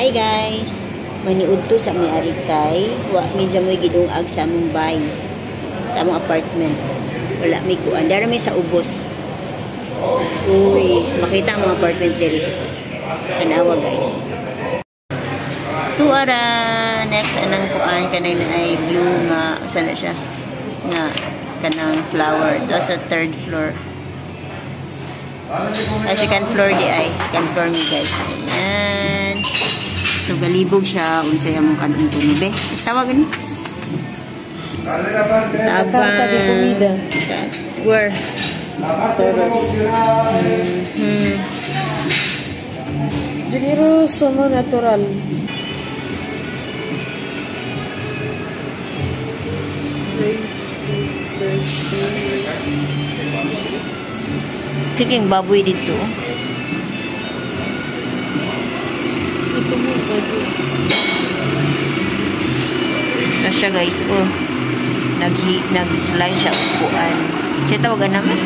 Hi guys! Maniudto sa may arikay. Wa medyo mo'y gidungag sa among bahay. Sa among apartment. Wala may kuan. Dara may sa ubos. Uy, makita ang mga apartment diri. Tanawa guys. Tuara! Next, anang kuan. Kanay na ay blue nga. Saan na siya? Nga. Kanang flower. Ito sa third floor. Second floor di ay. Second floor ni guys. Ayan. So, galibog siya. Unsay among kanong tunobe. Tawagan ni. Tabang. Where? Siguro sono natural. Kiking baboy dito. Ito mo kasi. Ito siya guys. Oh. Nag-slide siya upuan. Siya tawagan naman.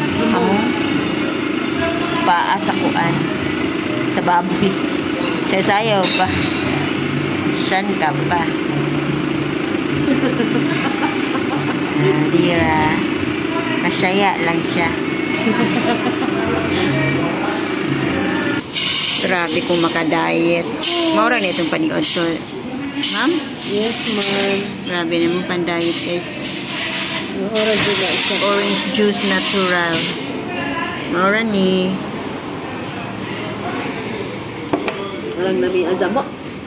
Paa sa kuan. Sa baboy. Sasayaw pa. Siyan ka pa. Sira. Masyaya lang siya. Grabe kung makadiet. Maura na itong paniod. So, ma'am? Yes, ma'am. Grabe naman pan-diet guys. Orange juice natural. Maura ni. Walang nami azamo.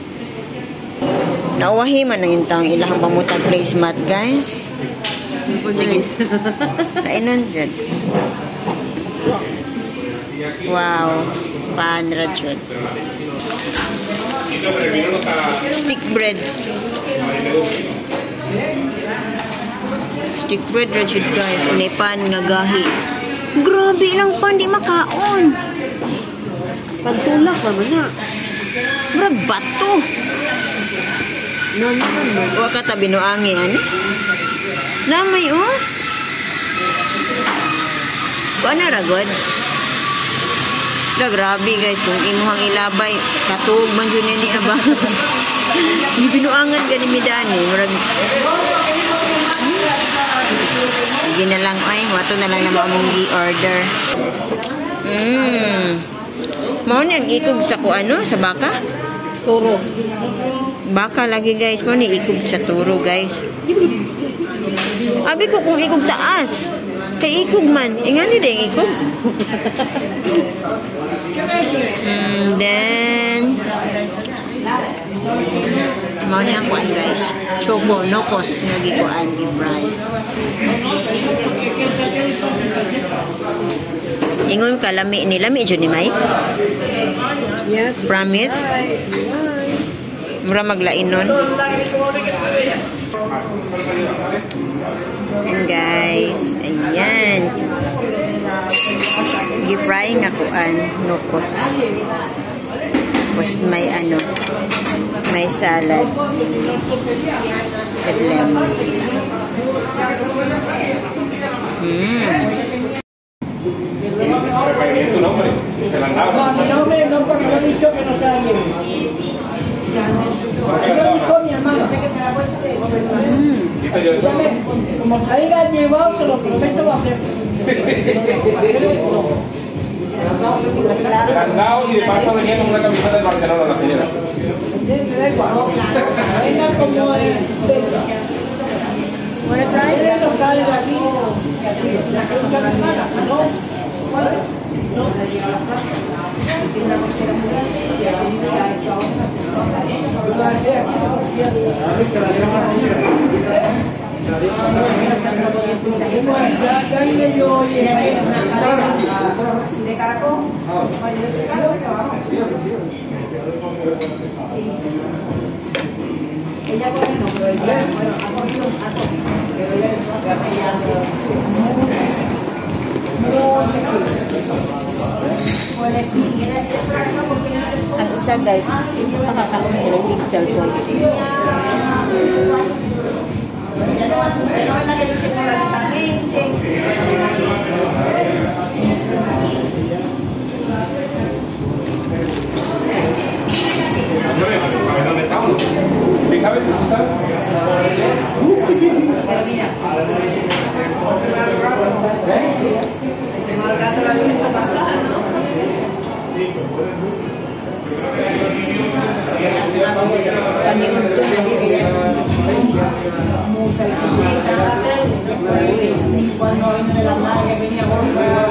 Nauwahi man ang intang ilang pamutang placemat guys. Sige. Kainon dyan. Wow. Panrad yun. Stick bread. Stick bread rajud guys. Nepan nga gahi. Grabe lang pan di makaon. Pantulak naman na. Murag bato. No. Wa ka ta binuangi ani. Lamay oh. Kuan na ragod. Grabe guys kung imuhang ilabay katug man jud ni aba. Ni binuangan gani midani murag. Sige na lang ay wato na lang na mong gi-order. Mao ni ang ikog sa kuano sa baka? Toro. Baka lagi guys, mao ni ikog sa turo guys. Abi ko kung ikog taas. Kay ikog man, ingani din ikog. Then mao ni ang kuan guys. Choco nokos nga gikuan gi-fry. Ingon ka lami ni jud ni May? Yes. Promise? Mura maglain nun. And guys, ayan. Gi-frying ako nokos. Tapos may may salad. With lemon. Tu nombre, se la nada. No, mi nombre no, porque no he dicho que no sea bien. Yo lo dijo mi hermano. Como traiga llevado, te lo prometo va a ser. Grandao y de paso venía con una camiseta del Barcelona la señora. Venga como es. Wanna try? Local de aquí. La que es una hermana, ¿no? De caracol. Ella come no, pero ella ha comido un taco. Pero ella Ang isa guys, makakaon na yung pixel ko. Pero la que dice por la lentamente. mucha disciplina. Después, cuando vino de la playa, venía gordo,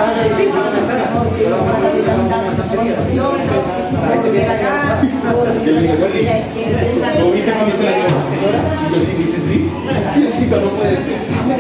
¿Lo viste cuando se la llevó la señora? Y yo le dije, sí. Y no puede ser.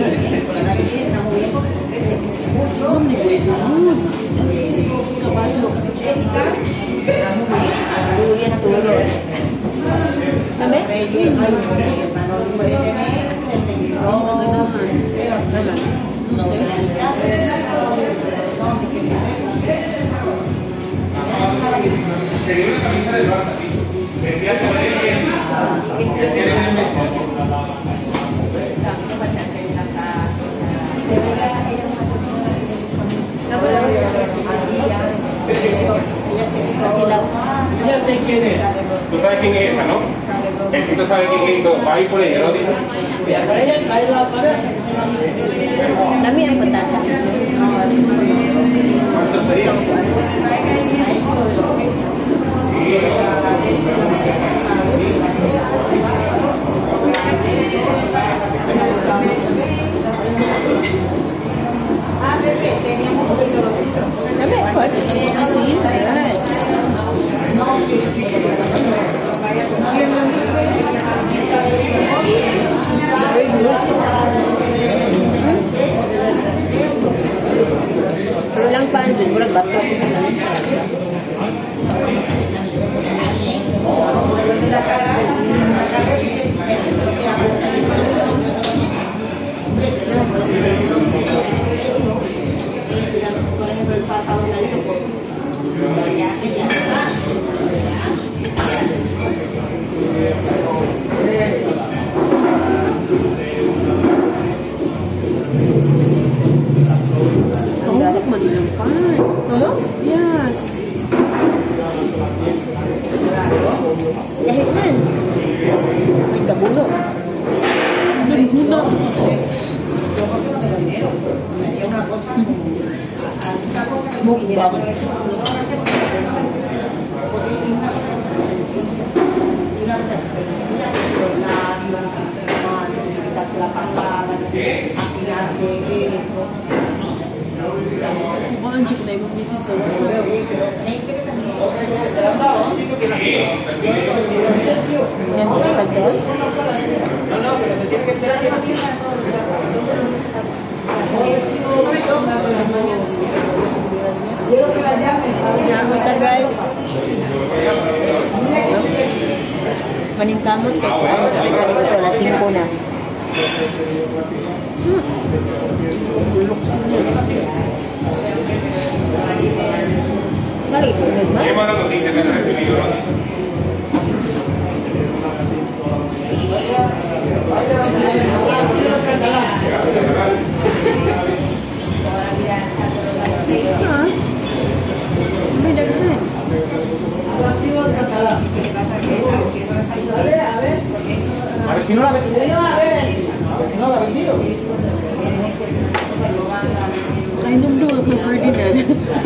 Tenía una camisa del Barça, tío. Decía que decía que Messi. Ya sé quién es. ¿Tú sabes quién es esa, no? El Tito sabe quién es y todo. Va a ir por ella, ¿no? La mía es patata. ¿Cuánto sería? Así, no, sí. Pero lang pa, siguro bato. Por ejemplo, el papá Kamutok man nilang pan. Ano? Yes. Kahit man. May kabuno. Nagmuna. Mukbang. Kumaan siya na yung misis sa uso. Yan, ikat doon. Guys. Maningkamot kay ano sa dito alas 5 na. Balik ko na. ¿Qué más noticias que han recibido? May daghan. A ver si no la ha vendido. A ver si no la ha vendido. Ay, nung doon kay Ferdinand.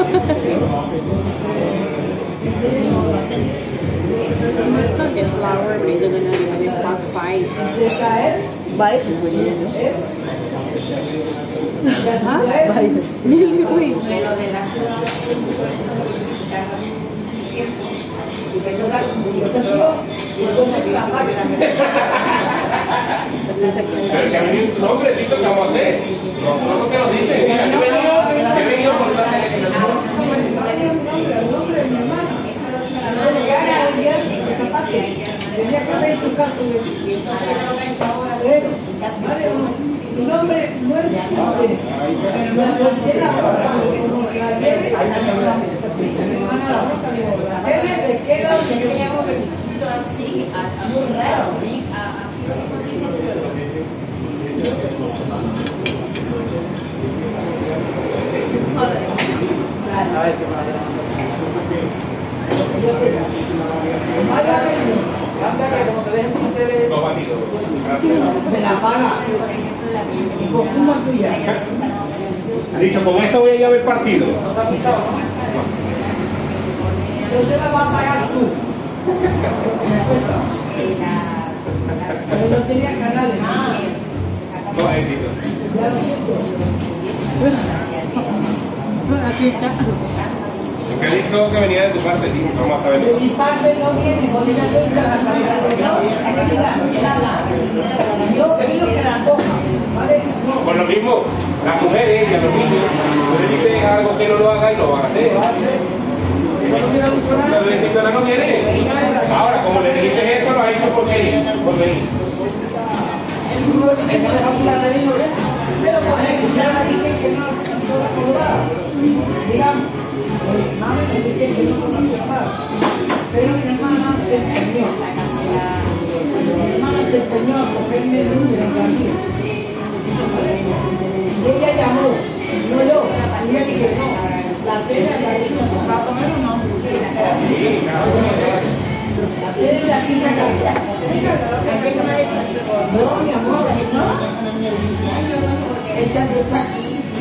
Ito, the flower, may naman na yung pack 5. Bait is mo din, no? Ha? Nili, uy. Pero si ha venido tu nombre, Tito, ¿qué vamos a hacer? No, que nos dice. Mira, he venido por la Tu nombre no es pero no te queda así, muy raro, no batido. me la paga. Y con una tuya. Ha dicho, con esto voy a ir a ver partido. Entonces la vas a pagar tú. Pero no tenía canales. No, Tito. Aquí está. Lo que ha dicho que venía de tu parte, tío. Vamos a saber. De mi parte no viene, porque ya estoy trabajando. Yo quiero que la coja, ¿vale? Por lo mismo, las mujeres y a los niños, les dicen algo que no lo haga y lo van a hacer. No le dicen que no viene. Ahora, como le dijiste eso, lo ha hecho por venir. Por venir. Pero por ejemplo, ya dije que no digamos, mami me dice que no conocía más, pero mi hermana se empeñó. Mi hermana se empeñó a cogerme el número en Brasil. Y ella llamó, no yo, y ella dije no, la cena la dijo, ¿va a comer o no? La cena la quinta casa. No, mi amor, no. Esta está aquí.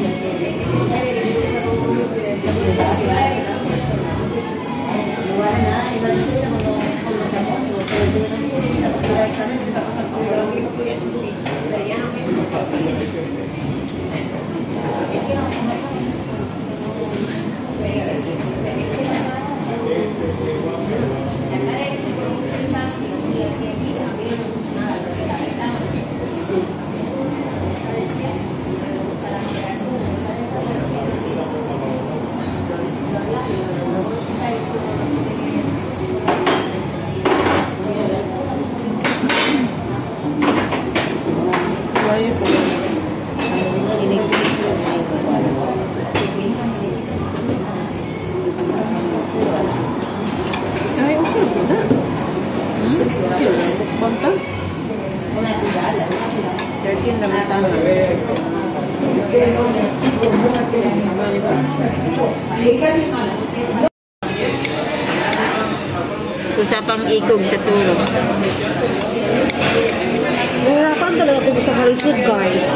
Usapang ikog sa turok. Nahirapan talaga ako sa kalisod, guys.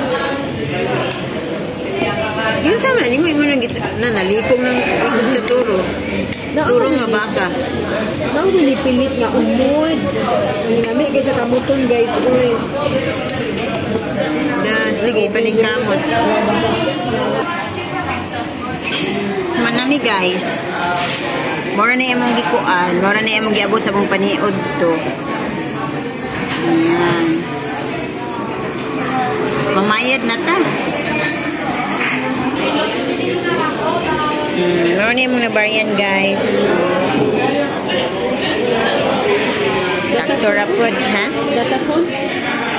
Yun sama, hindi mo nang nalipong ng ikog sa turok. Turong nga baka. Nang pinipilit nga umod. Ninami kay siya kamuton, guys. Uy. Sige, paningkamot. Manami, guys. Mora na imong gikuan, mora na imong giabot sa mong paniod to. Ayan. Mamayad na ta. Mora na imong nabarian, guys. Sakto rapod, ha? Data phone?